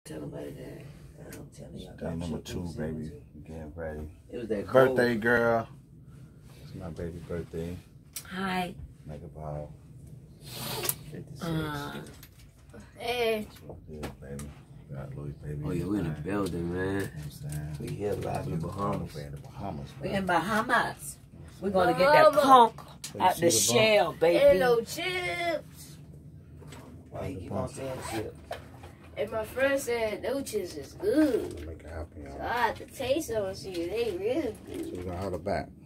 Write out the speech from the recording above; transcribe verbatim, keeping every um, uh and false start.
Tell nobody that. I don't tell you. Day number two, baby. Getting ready. It was that birthday cold. girl. It's my baby birthday. Hi. Make about fifty-six. Uh, Hey. Yeah, baby. Got Louis, baby. Oh, yeah, we in the building, man. You know what I'm saying? We here live in the Bahamas. We're in the Bahamas. we in Bahamas. We're gonna get that punk out the shell, baby. And no chips. Why you keep on saying shit? And my friend said those chips is good. Make it happen, y'all. So I had to taste them and see if they really good. So we're gonna hold it back.